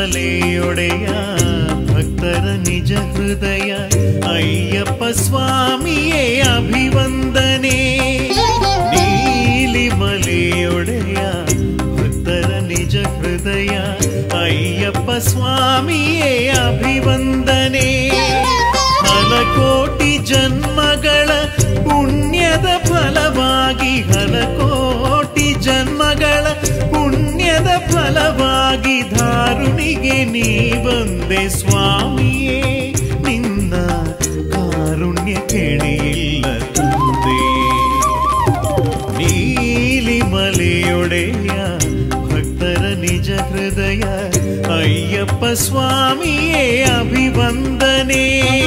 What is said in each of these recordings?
ನೀಲಿಮಲೆಯೊಡೆಯ ಭಕ್ತರ ನಿಜ ಹೃದಯ ಅಯ್ಯಪ್ಪ ಸ್ವಾಮಿಯೇ ಅಭಿವಂದನೆ. ನೀಲಿಮಲೆಯೊಡೆಯ ಭಕ್ತರ ನಿಜ ಹೃದಯ ಅಯ್ಯಪ್ಪ ಸ್ವಾಮಿಯೇ ಅಭಿವಂದನೆ. ಹಲಕೋಟಿ ಜನ್ಮಗಳ ಪುಣ್ಯದ ಫಲವಾಗಿ, ಹಲಕೋಟಿ ಜನ್ಮಗಳ ಪುಣ್ಯದ ಫಲವಾಗಿ ಧಾರುಣಿಗೆ ನೀ ಬಂದೆ ಸ್ವಾಮಿಯೇ. ನಿನ್ನ ಕಾರುಣ್ಯ ಕೆಣಿಯಿಲ್ಲ ತಂದೆ. ನೀಲಿಮಲೆಯೊಡೆಯ ಭಕ್ತರ ನಿಜ ಹೃದಯ ಅಯ್ಯಪ್ಪ ಸ್ವಾಮಿಯೇ ಅಭಿವಂದನೆ.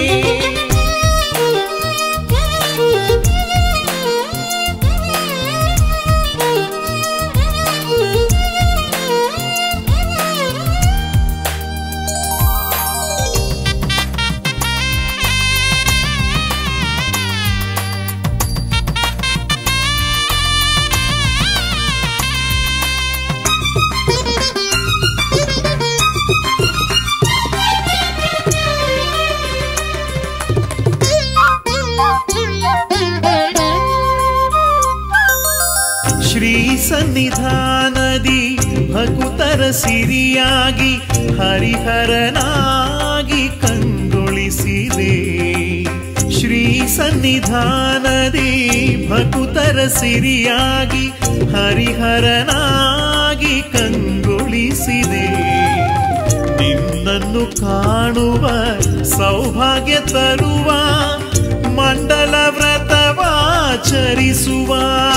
ಶ್ರೀ ಸನ್ನಿಧಾನದಿ ಭಕುತರ ಸಿರಿಯಾಗಿ ಹರಿಹರನಾಗಿ ಕಂಗೊಳಿಸಿದೆ. ಶ್ರೀ ಸನ್ನಿಧಾನದಿ ಭಕುತರ ಸಿರಿಯಾಗಿ ಹರಿಹರನಾಗಿ ಕಂಗೊಳಿಸಿದೆ. ನಿನ್ನನ್ನು ಕಾಣುವ ಸೌಭಾಗ್ಯ ತರುವ ಮಂಡಲ ವ್ರತವಾಚರಿಸುವ,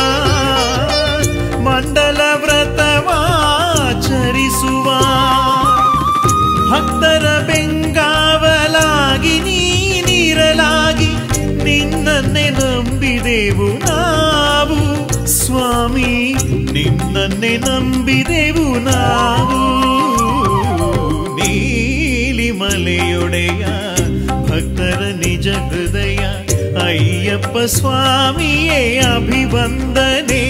ಮಂಡಲ ವ್ರತವಾಚರಿಸುವ ಭಕ್ತರ ಬೆಂಗಾವಲಾಗಿ ನೀನಿರಲಾಗಿ ನಿನ್ನನ್ನೇ ನಂಬಿದೆವು ನಾವು ಸ್ವಾಮಿ. ನಿನ್ನನ್ನೇ ನಂಬಿದೆವು ನಾವು. ನೀಲಿಮಲೆಯೊಡೆಯ ಭಕ್ತರ ನಿಜ ಹೃದಯ ಅಯ್ಯಪ್ಪ ಸ್ವಾಮಿಯೇ ಅಭಿವಂದನೆ.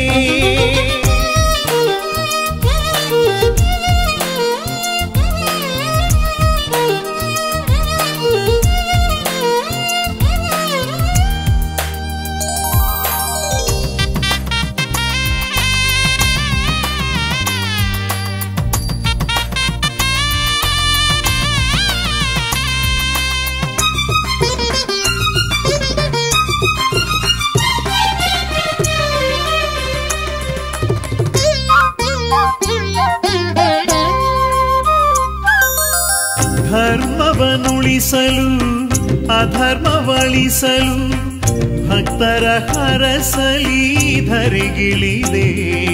ಧರ್ಮವನುಳಿಸಲು ಅಧರ್ಮವಳಿಸಲು ಭಕ್ತರ ಹರಸಲಿ ಧರೆಗಿಳಿದೆ.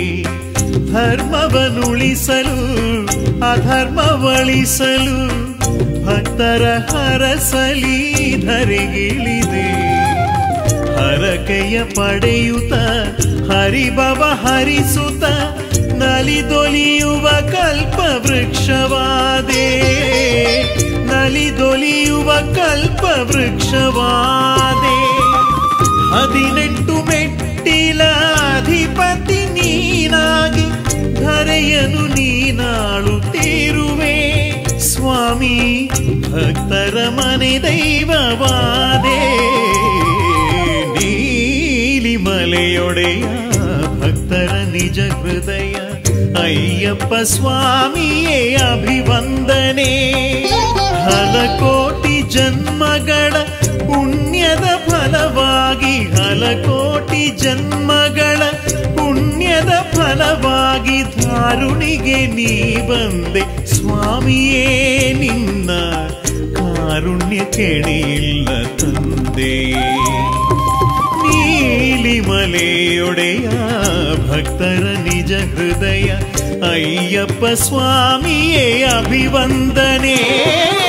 ಧರ್ಮವನುಳಿಸಲು ಅಧರ್ಮವಳಿಸಲು ಭಕ್ತರ ಹರಸಲಿ ಧರೆಗಿಳಿದೆ. ಹರಕೆಯ ಪಡೆಯುತ್ತ ಹರಿಭವ ಹರಿಸುತ್ತ ನಲಿದೊಲಿಯುವ ಕಲ್ಪ ವೃಕ್ಷವಾದೆ. ನಲಿದೊಲಿಯುವ ಕಲ್ಪ ವೃಕ್ಷವಾದೆ. 18 ಮೆಟ್ಟಿಲ ಅಧಿಪತಿ ನೀನಾಗಿ ಧರೆಯನು ನೀನಾಳುತ್ತಿರುವೆ ಸ್ವಾಮಿ. ಭಕ್ತರ ಮನೆ ದೈವವಾದೆ. ನೀಲಿಮಲೆಯೊಡೆಯ ಭಕ್ತರ ನಿಜ ಹೃದಯ ಅಯ್ಯಪ್ಪ ಸ್ವಾಮಿಯೇ ಅಭಿವಂದನೆ. ಹಲಕೋಟಿ ಜನ್ಮಗಳ ಪುಣ್ಯದ ಫಲವಾಗಿ, ಹಲಕೋಟಿ ಜನ್ಮಗಳ ಪುಣ್ಯದ ಫಲವಾಗಿ ಧಾರುಣಿಗೆ ನೀ ಬಂದೆ ಸ್ವಾಮಿಯೇ. ನಿನ್ನ ಕಾರುಣ್ಯ ಕೆಣಿಯಿಲ್ಲ ತಂದೆ. ನೀಲಿಮಲೆಯೊಡೆಯ ಭಕ್ತರ ನಿಜ ಹೃದಯ ಅಯ್ಯಪ್ಪ ಸ್ವಾಮಿಯೇ ಅಭಿವಂದನೆ.